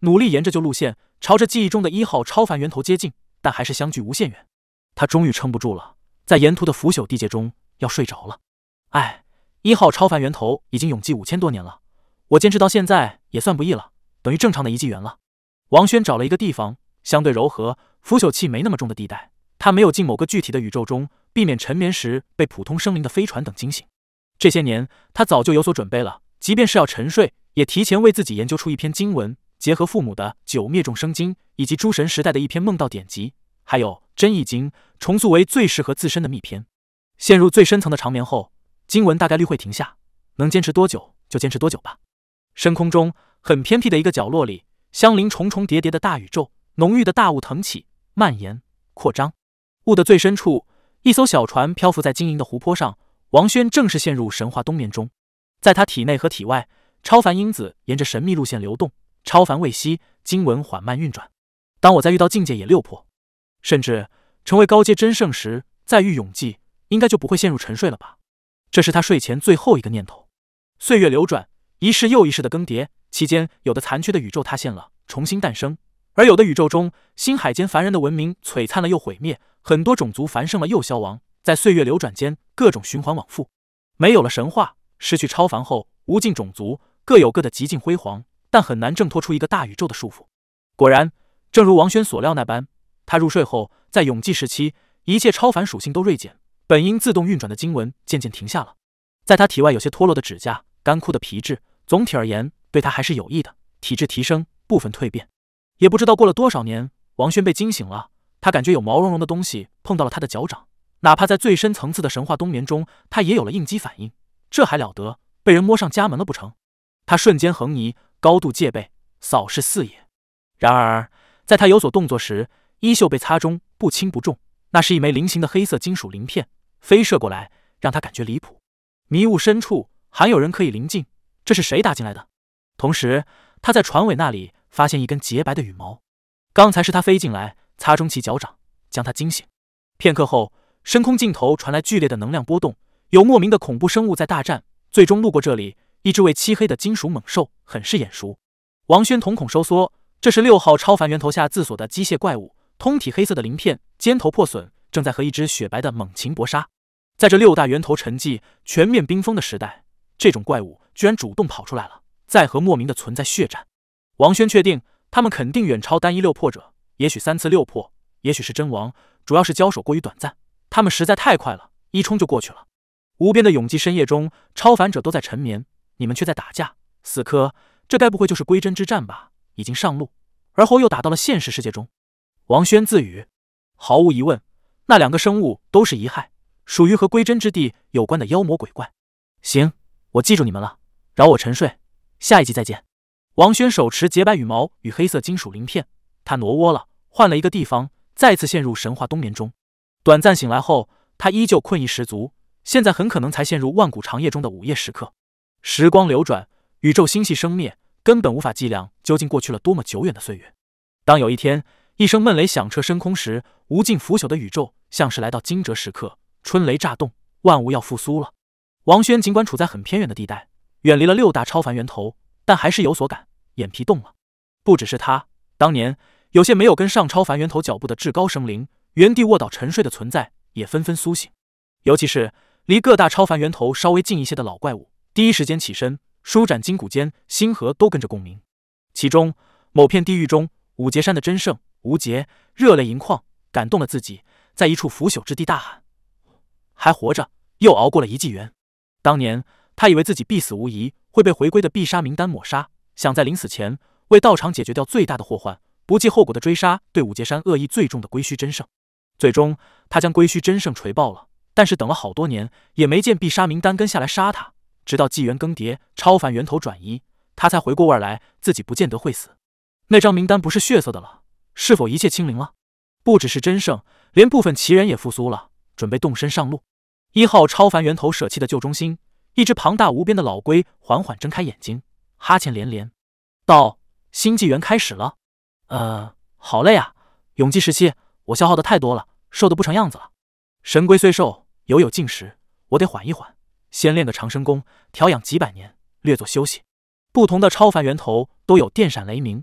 努力沿着旧路线朝着记忆中的1号超凡源头接近，但还是相距无限远。他终于撑不住了，在沿途的腐朽地界中要睡着了。哎，1号超凡源头已经永继5000多年了，我坚持到现在也算不易了，等于正常的1纪元了。王轩找了一个地方，相对柔和、腐朽气没那么重的地带，他没有进某个具体的宇宙中，避免沉眠时被普通生灵的飞船等惊醒。这些年，他早就有所准备了，即便是要沉睡，也提前为自己研究出一篇经文，结合父母的《九灭众生经》以及诸神时代的一篇梦道典籍，还有《真义经》，重塑为最适合自身的密篇。陷入最深层的长眠后，经文大概率会停下，能坚持多久就坚持多久吧。深空中很偏僻的一个角落里，相邻重重叠叠的大宇宙，浓郁的大雾腾起、蔓延、扩张。雾的最深处，一艘小船漂浮在晶莹的湖泊上。王轩正式陷入神话冬眠中，在他体内和体外，超凡因子沿着神秘路线流动，超凡未息，经文缓慢运转。当我再遇到境界也6破，甚至成为高阶真圣时，再遇永继，应该就不会陷入沉睡了吧？这是他睡前最后一个念头。岁月流转，一世又一世的更迭，期间有的残缺的宇宙塌陷了，重新诞生；而有的宇宙中，星海间凡人的文明璀璨了又毁灭，很多种族繁盛了又消亡。在岁月流转间，各种循环往复。没有了神话，失去超凡后，无尽种族各有各的极尽辉煌，但很难挣脱出一个大宇宙的束缚。果然，正如王轩所料那般，他入睡后，在永继时期，一切超凡属性都锐减，本应自动运转的经文渐渐停下了。在他体外有些脱落的指甲、干枯的皮质，总体而言对他还是有益的，体质提升，部分蜕变。也不知道过了多少年，王轩被惊醒了，他感觉有毛茸茸的东西碰到了他的脚掌。哪怕在最深层次的神话冬眠中，他也有了应激反应，这还了得？被人摸上家门了不成？他瞬间横移，高度戒备，扫视四野。然而，在他有所动作时，衣袖被擦中，不轻不重，那是一枚菱形的黑色金属鳞片，飞射过来，让他感觉离谱。迷雾深处，还有人可以临近，这是谁打进来的？同时，他在船尾那里发现一根洁白的羽毛，刚才是他飞进来，擦中其脚掌，将他惊醒。片刻后，深空尽头传来剧烈的能量波动，有莫名的恐怖生物在大战，最终路过这里，一只为漆黑的金属猛兽，很是眼熟。王轩瞳孔收缩，这是6号超凡源头下自锁的机械怪物，通体黑色的鳞片，尖头破损，正在和一只雪白的猛禽搏杀。在这6大源头沉寂、全面冰封的时代，这种怪物居然主动跑出来了，在和莫名的存在血战。王轩确定，他们肯定远超单一6破者，也许3次6破，也许是真王，主要是交手过于短暂。他们实在太快了，一冲就过去了。无边的永继深夜中，超凡者都在沉眠，你们却在打架，死磕，这该不会就是归真之战吧？已经上路，而后又打到了现实世界中。王轩自语，毫无疑问，那2个生物都是遗骸，属于和归真之地有关的妖魔鬼怪。行，我记住你们了，饶我沉睡，下一集再见。王轩手持洁白羽毛与黑色金属鳞片，他挪窝了，换了一个地方，再次陷入神话冬眠中。短暂醒来后，他依旧困意十足，现在很可能才陷入万古长夜中的午夜时刻。时光流转，宇宙星系生灭，根本无法计量究竟过去了多么久远的岁月。当有一天，一声闷雷响彻深空时，无尽腐朽的宇宙像是来到惊蛰时刻，春雷乍动，万物要复苏了。王轩尽管处在很偏远的地带，远离了6大超凡源头，但还是有所感，眼皮动了。不只是他，当年有些没有跟上超凡源头脚步的至高生灵，原地卧倒沉睡的存在也纷纷苏醒，尤其是离各大超凡源头稍微近一些的老怪物，第一时间起身，舒展筋骨间，星河都跟着共鸣。其中某片地狱中，五劫山的真圣无劫热泪盈眶，感动了自己，在一处腐朽之地大喊：“还活着，又熬过了1纪元。”当年他以为自己必死无疑，会被回归的必杀名单抹杀，想在临死前为道场解决掉最大的祸患，不计后果的追杀对五劫山恶意最重的归虚真圣。最终，他将归虚真圣锤爆了，但是等了好多年，也没见必杀名单跟下来杀他。直到纪元更迭，超凡源头转移，他才回过味来，自己不见得会死。那张名单不是血色的了，是否一切清零了？不只是真圣，连部分奇人也复苏了，准备动身上路。1号超凡源头舍弃的旧中心，一只庞大无边的老龟缓缓睁开眼睛，哈欠连连，道：“新纪元开始了。好累啊，永继时期我消耗的太多了，瘦得不成样子了。神龟虽瘦，有进食，我得缓一缓，先练个长生功，调养几百年，略作休息。”不同的超凡源头都有电闪雷鸣，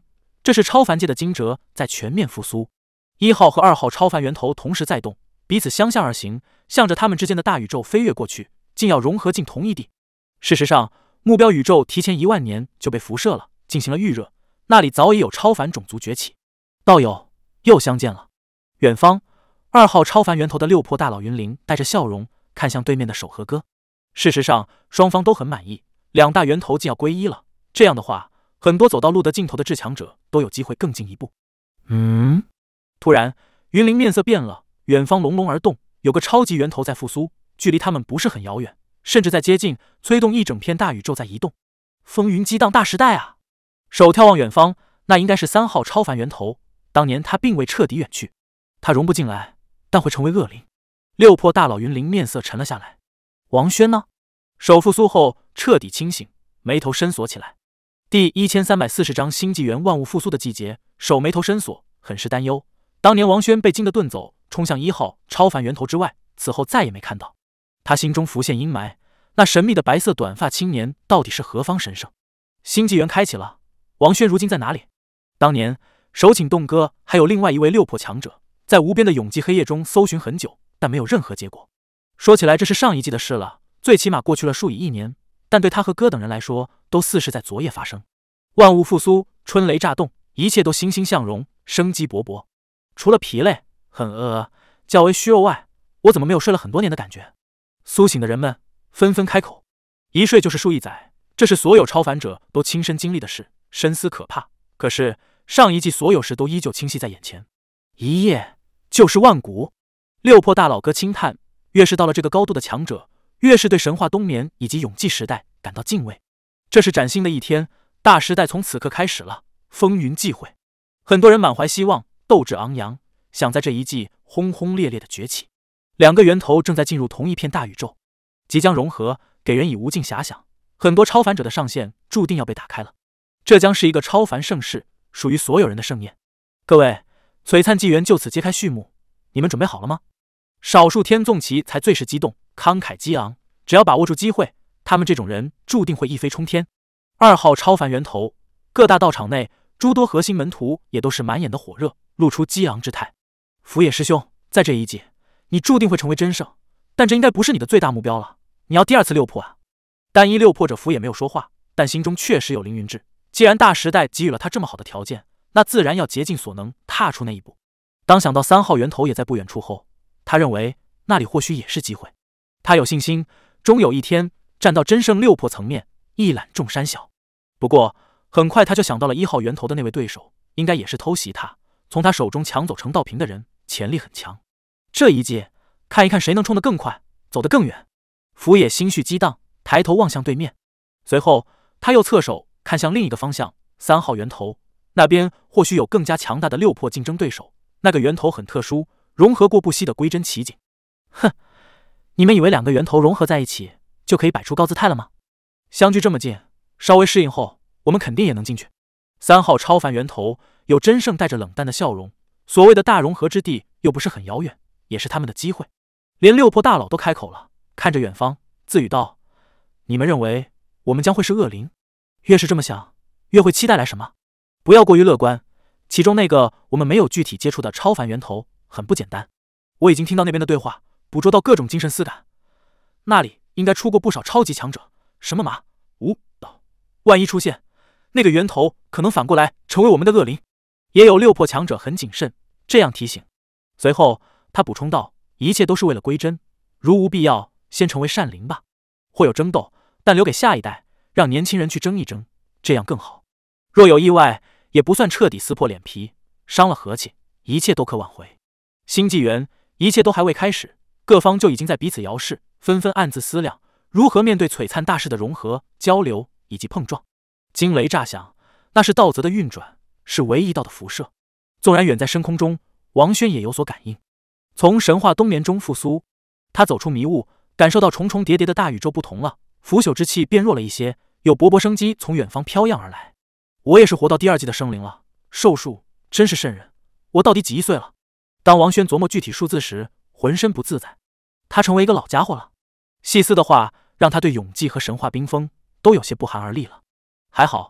这是超凡界的惊蛰在全面复苏。1号和2号超凡源头同时在动，彼此相向而行，向着他们之间的大宇宙飞跃过去，竟要融合进同一地。事实上，目标宇宙提前1万年就被辐射了，进行了预热，那里早已有超凡种族崛起。道友，又相见了。远方，2号超凡源头的六魄大佬云灵带着笑容看向对面的守和哥。事实上，双方都很满意，两大源头竟要归一了。这样的话，很多走到路的尽头的至强者都有机会更进一步。突然，云灵面色变了，远方隆隆而动，有个超级源头在复苏，距离他们不是很遥远，甚至在接近，催动一整片大宇宙在移动。风云激荡大时代啊！手眺望远方，那应该是3号超凡源头。当年他并未彻底远去，他融不进来，但会成为恶灵。六魄大佬云灵面色沉了下来。王轩呢？手复苏后彻底清醒，眉头深锁起来。第1340章星纪元万物复苏的季节，手眉头深锁，很是担忧。当年王轩被惊得遁走，冲向1号超凡源头之外，此后再也没看到。他心中浮现阴霾，那神秘的白色短发青年到底是何方神圣？星纪元开启了，王轩如今在哪里？当年手请洞哥还有另外一位六魄强者，在无边的永寂黑夜中搜寻很久，但没有任何结果。说起来这是上一季的事了，最起码过去了数以亿年，但对他和哥等人来说，都似是在昨夜发生。万物复苏，春雷乍动，一切都欣欣向荣，生机勃勃。除了疲累、很饿、较为虚弱外，我怎么没有睡了很多年的感觉？苏醒的人们纷纷开口，一睡就是数亿载，这是所有超凡者都亲身经历的事，深思可怕。可是上一季所有事都依旧清晰在眼前，一夜就是万古。六魄大佬哥轻叹，越是到了这个高度的强者，越是对神话冬眠以及永寂时代感到敬畏。这是崭新的一天，大时代从此刻开始了，风云际会。很多人满怀希望，斗志昂扬，想在这一季轰轰烈烈的崛起。两个源头正在进入同一片大宇宙，即将融合，给人以无尽遐想。很多超凡者的上限注定要被打开了，这将是一个超凡盛世，属于所有人的盛宴。各位，璀璨纪元就此揭开序幕，你们准备好了吗？少数天纵奇才最是激动，慷慨激昂，只要把握住机会，他们这种人注定会一飞冲天。2号超凡源头，各大道场内诸多核心门徒也都是满眼的火热，露出激昂之态。福野师兄，在这一季，你注定会成为真圣，但这应该不是你的最大目标了，你要第2次六魄啊！单一六魄者福野没有说话，但心中确实有凌云志。既然大时代给予了他这么好的条件，那自然要竭尽所能踏出那一步。当想到3号源头也在不远处后，他认为那里或许也是机会。他有信心，终有一天站到真圣六魄层面，一览众山小。不过很快他就想到了1号源头的那位对手，应该也是偷袭他，从他手中抢走成道瓶的人，潜力很强。这一届看一看谁能冲得更快，走得更远。福野心绪激荡，抬头望向对面，随后他又侧手看向另一个方向，3号源头那边或许有更加强大的六魄竞争对手。那个源头很特殊，融合过不息的归真奇景。哼，你们以为2个源头融合在一起就可以摆出高姿态了吗？相距这么近，稍微适应后，我们肯定也能进去。3号超凡源头有真圣带着冷淡的笑容，所谓的大融合之地又不是很遥远，也是他们的机会。连六魄大佬都开口了，看着远方，自语道：你们认为我们将会是恶灵？越是这么想，越会期待来什么？不要过于乐观，其中那个我们没有具体接触的超凡源头很不简单。我已经听到那边的对话，捕捉到各种精神思感，那里应该出过不少超级强者，什么马、无道，万一出现那个源头，可能反过来成为我们的恶灵。也有六魄强者很谨慎这样提醒。随后他补充道：一切都是为了归真，如无必要，先成为善灵吧。会有争斗，但留给下一代，让年轻人去争一争，这样更好。若有意外，也不算彻底撕破脸皮，伤了和气，一切都可挽回。新纪元，一切都还未开始，各方就已经在彼此摇视，纷纷暗自思量如何面对璀璨大势的融合、交流以及碰撞。惊雷炸响，那是道泽的运转，是唯一道的辐射。纵然远在深空中，王轩也有所感应。从神话冬眠中复苏，他走出迷雾，感受到重重叠叠的大宇宙不同了，腐朽之气变弱了一些，有勃勃生机从远方飘漾而来。我也是活到第2季的生灵了，寿数真是瘆人。我到底几亿岁了？当王轩琢磨具体数字时，浑身不自在。他成为一个老家伙了。细思的话，让他对永寂和神话冰封都有些不寒而栗了。还好，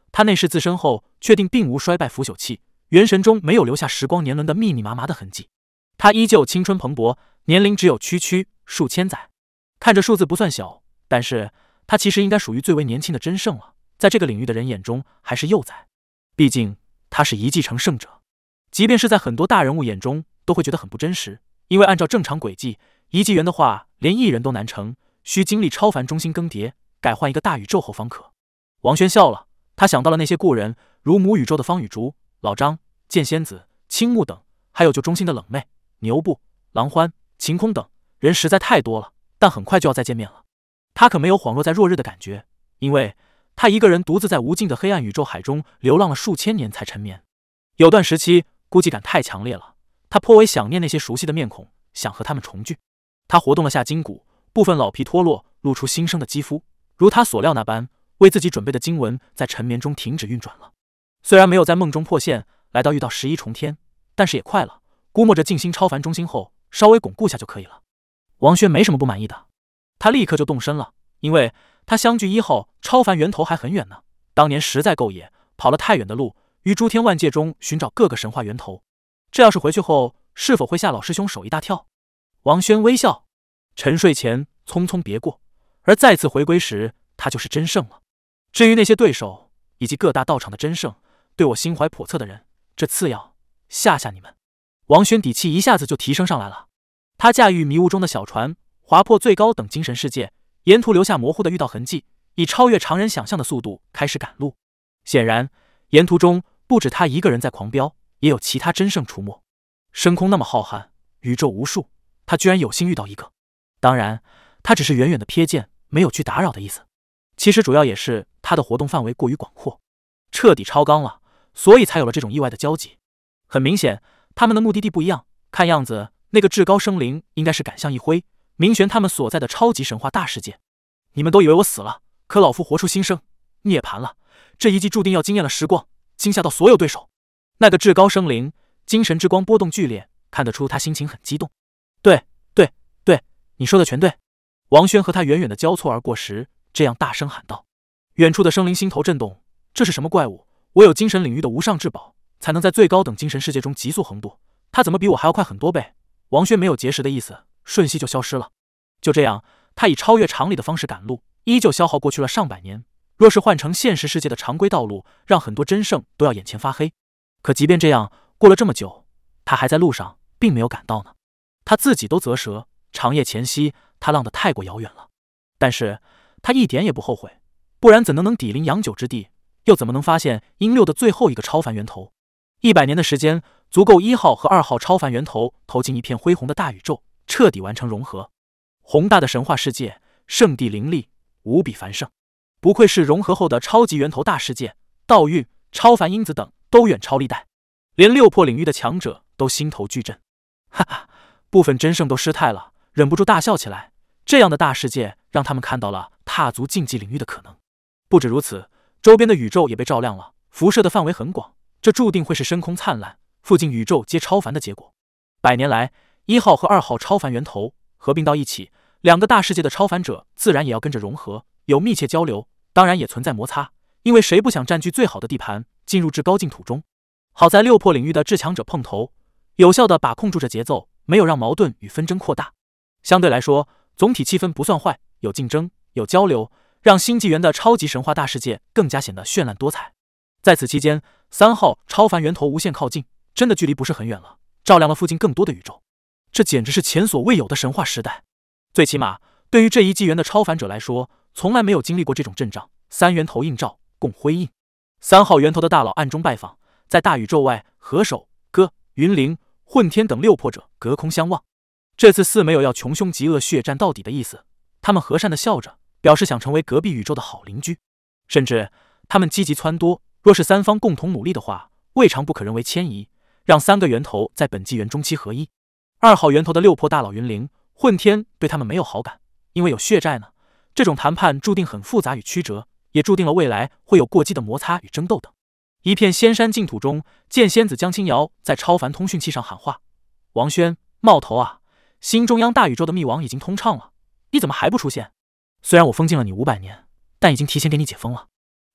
他内视自身后，确定并无衰败腐朽气，元神中没有留下时光年轮的密密麻麻的痕迹。他依旧青春蓬勃，年龄只有区数千载。看着数字不算小，但是他其实应该属于最为年轻的真圣了，在这个领域的人眼中还是幼崽。毕竟他是一继承圣者，即便是在很多大人物眼中都会觉得很不真实，因为按照正常轨迹，一纪元的话连1人都难成，需经历超凡中心更迭，改换一个大宇宙后方可。王轩笑了，他想到了那些故人，如母宇宙的方雨竹、老张、剑仙子、青木等，还有就中心的冷妹、牛布、狼欢、晴空等人实在太多了，但很快就要再见面了。他可没有恍若在若日的感觉，因为他一个人独自在无尽的黑暗宇宙海中流浪了数千年才沉眠。有段时期孤寂感太强烈了，他颇为想念那些熟悉的面孔，想和他们重聚。他活动了下筋骨，部分老皮脱落，露出新生的肌肤，如他所料那般，为自己准备的经文在沉眠中停止运转了。虽然没有在梦中破线，来到遇到11重天，但是也快了，估摸着静心超凡中心后稍微巩固下就可以了。王轩没什么不满意的，他立刻就动身了，因为他相距1号超凡源头还很远呢。当年实在够野，跑了太远的路，于诸天万界中寻找各个神话源头。这要是回去后，是否会吓老师兄手一大跳？王轩微笑，沉睡前匆匆别过，而再次回归时，他就是真圣了。至于那些对手以及各大道场的真圣，对我心怀叵测的人，这次要吓吓你们。王轩底气一下子就提升上来了，他驾驭迷雾中的小船，划破最高等精神世界，沿途留下模糊的遇到痕迹，以超越常人想象的速度开始赶路。显然，沿途中不止他一个人在狂飙，也有其他真圣出没。深空那么浩瀚，宇宙无数，他居然有幸遇到一个。当然，他只是远远的瞥见，没有去打扰的意思。其实主要也是他的活动范围过于广阔，彻底超纲了，所以才有了这种意外的交集。很明显，他们的目的地不一样，看样子那个至高生灵应该是赶向一辉、明玄他们所在的超级神话大世界。你们都以为我死了，可老夫活出新生，涅槃了。这一击注定要惊艳了时光，惊吓到所有对手。那个至高生灵精神之光波动剧烈，看得出他心情很激动。对，你说的全对。王轩和他远远的交错而过时，这样大声喊道。远处的生灵心头震动，这是什么怪物？我有精神领域的无上至宝，才能在最高等精神世界中急速横渡，他怎么比我还要快很多倍？王轩没有结识的意思，瞬息就消失了。就这样，他以超越常理的方式赶路，依旧消耗过去了上百年。若是换成现实世界的常规道路，让很多真圣都要眼前发黑。可即便这样，过了这么久，他还在路上，并没有赶到呢。他自己都啧舌，长夜前夕，他浪得太过遥远了。但是他一点也不后悔，不然怎能抵邻阳久之地，又怎么能发现阴六的最后一个超凡源头？100年的时间，足够1号和2号超凡源头投进一片恢宏的大宇宙，彻底完成融合。宏大的神话世界，圣地林立，无比繁盛，不愧是融合后的超级源头大世界，道运、超凡因子等都远超历代，连6破领域的强者都心头巨震。哈哈，部分真圣都失态了，忍不住大笑起来。这样的大世界让他们看到了踏足竞技领域的可能。不止如此，周边的宇宙也被照亮了，辐射的范围很广，这注定会是深空灿烂，附近宇宙皆超凡的结果。100年来，1号和2号超凡源头合并到一起，2个大世界的超凡者自然也要跟着融合，有密切交流，当然也存在摩擦，因为谁不想占据最好的地盘，进入至高净土中。好在6破领域的至强者碰头，有效地把控住这节奏，没有让矛盾与纷争扩大。相对来说，总体气氛不算坏，有竞争，有交流，让新纪元的超级神话大世界更加显得绚烂多彩。在此期间，3号超凡源头无限靠近，真的距离不是很远了，照亮了附近更多的宇宙。这简直是前所未有的神话时代。最起码，对于这一纪元的超凡者来说，从来没有经历过这种阵仗。3源头映照，共辉映。3号源头的大佬暗中拜访，在大宇宙外，何首、歌、云灵、混天等6破者隔空相望。这次似没有要穷凶极恶血战到底的意思，他们和善地笑着，表示想成为隔壁宇宙的好邻居。甚至他们积极撺掇，若是3方共同努力的话，未尝不可人为迁移，让3个源头在本纪元中期合一。2号源头的6破大佬云灵、混天对他们没有好感，因为有血债呢。这种谈判注定很复杂与曲折，也注定了未来会有过激的摩擦与争斗等。一片仙山净土中，剑仙子江清瑶在超凡通讯器上喊话：“王轩，冒头啊！新中央大宇宙的密网已经通畅了，你怎么还不出现？虽然我封禁了你500年，但已经提前给你解封了。”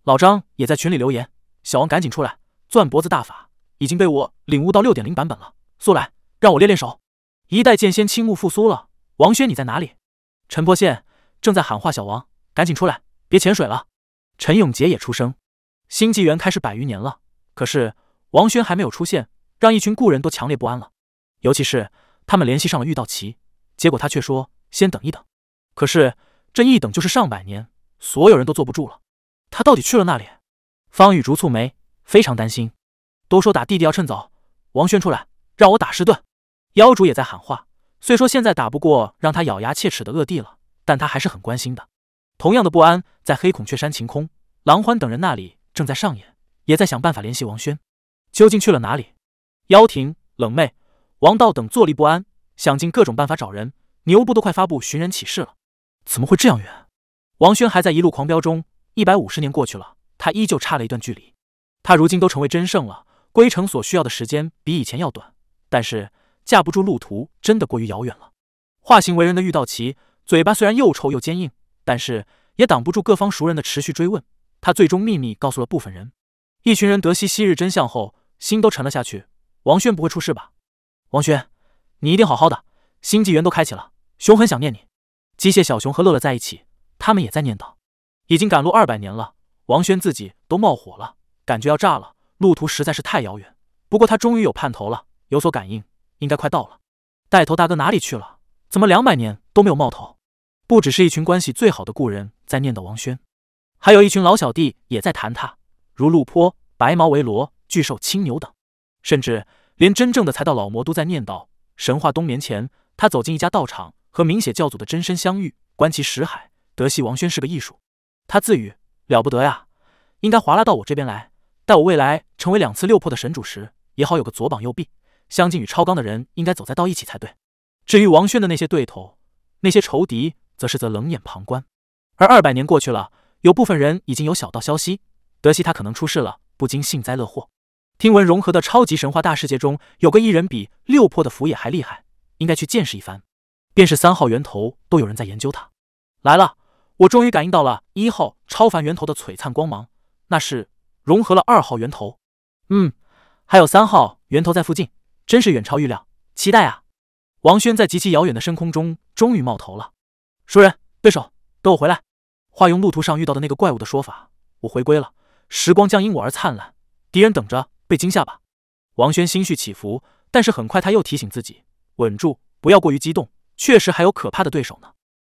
老张也在群里留言，小王赶紧出来，钻脖子大法已经被我领悟到 6.0 版本了，速来让我练练手。一代剑仙青木复苏了，王轩你在哪里？陈坡县正在喊话小王，赶紧出来，别潜水了。陈永杰也出声，新纪元开始100余年了，可是王轩还没有出现，让一群故人都强烈不安了。尤其是他们联系上了玉道奇，结果他却说先等一等。可是这一等就是上百年，所有人都坐不住了。他到底去了哪里？方雨竹蹙眉，非常担心。都说打弟弟要趁早，王轩出来，让我打10顿。妖主也在喊话，虽说现在打不过让他咬牙切齿的恶帝了，但他还是很关心的。同样的不安在黑孔雀山晴空、狼欢等人那里正在上演，也在想办法联系王轩，究竟去了哪里？妖婷、冷妹、王道等坐立不安，想尽各种办法找人，牛部都快发布寻人启事了。怎么会这样远？王轩还在一路狂飙中，150年过去了，他依旧差了一段距离。他如今都成为真圣了，归城所需要的时间比以前要短，但是架不住路途真的过于遥远了。化形为人的玉道奇，嘴巴虽然又臭又坚硬，但是也挡不住各方熟人的持续追问。他最终秘密告诉了部分人，一群人得悉昔日真相后，心都沉了下去。王轩不会出事吧？王轩，你一定好好的，新纪元都开启了，熊很想念你。机械小熊和乐乐在一起，他们也在念叨。已经赶路200年了，王轩自己都冒火了，感觉要炸了，路途实在是太遥远。不过他终于有盼头了，有所感应，应该快到了。带头大哥哪里去了？怎么200年都没有冒头？不只是一群关系最好的故人在念叨王轩，还有一群老小弟也在谈他，如陆坡、白毛维罗、巨兽青牛等，甚至连真正的财道老魔都在念叨。神话冬眠前，他走进一家道场，和明血教主的真身相遇，观其识海，得悉王轩是个艺术。他自语了不得呀，应该划拉到我这边来，待我未来成为2次6魄的神主时，也好有个左膀右臂。相近与超纲的人应该走在道一起才对。至于王轩的那些对头，那些仇敌，则冷眼旁观。而200年过去了，有部分人已经有小道消息，得悉他可能出事了，不禁幸灾乐祸。听闻融合的超级神话大世界中有个异人比6魄的符野还厉害，应该去见识一番。便是3号源头都有人在研究他。来了，我终于感应到了1号超凡源头的璀璨光芒，那是融合了2号源头。还有3号源头在附近，真是远超预料，期待啊！王轩在极其遥远的深空中终于冒头了。熟人，对手，等我回来。话用路途上遇到的那个怪物的说法，我回归了，时光将因我而灿烂，敌人等着被惊吓吧。王轩心绪起伏，但是很快他又提醒自己，稳住，不要过于激动，确实还有可怕的对手呢。